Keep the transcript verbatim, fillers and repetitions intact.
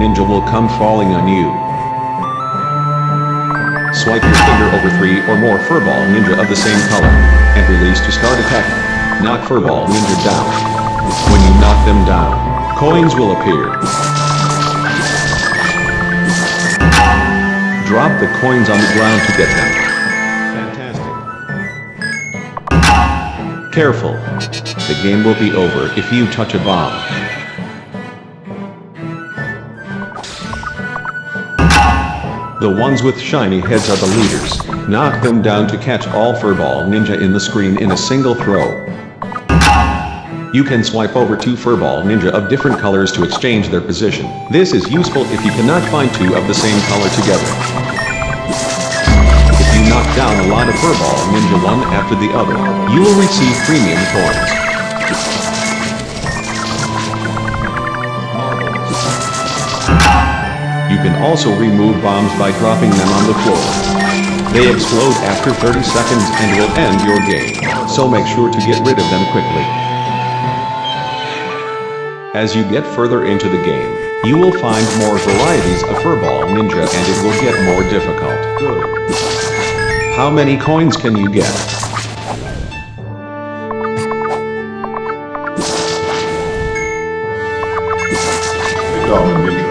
ninja will come falling on you. Swipe your finger over three or more furball ninja of the same color, and release to start attacking. Knock furball ninja down. When you knock them down, coins will appear. Drop the coins on the ground to get them. Fantastic. Careful. The game will be over if you touch a bomb. The ones with shiny heads are the leaders. Knock them down to catch all furball ninja in the screen in a single throw. You can swipe over two furball ninja of different colors to exchange their position. This is useful if you cannot find two of the same color together. If you knock down a lot of furball ninja one after the other, you will receive premium coins. You can also remove bombs by dropping them on the floor. They explode after thirty seconds and will end your game, so make sure to get rid of them quickly. As you get further into the game, you will find more varieties of furball ninja and it will get more difficult. Good. How many coins can you get? The Dolphin Ninja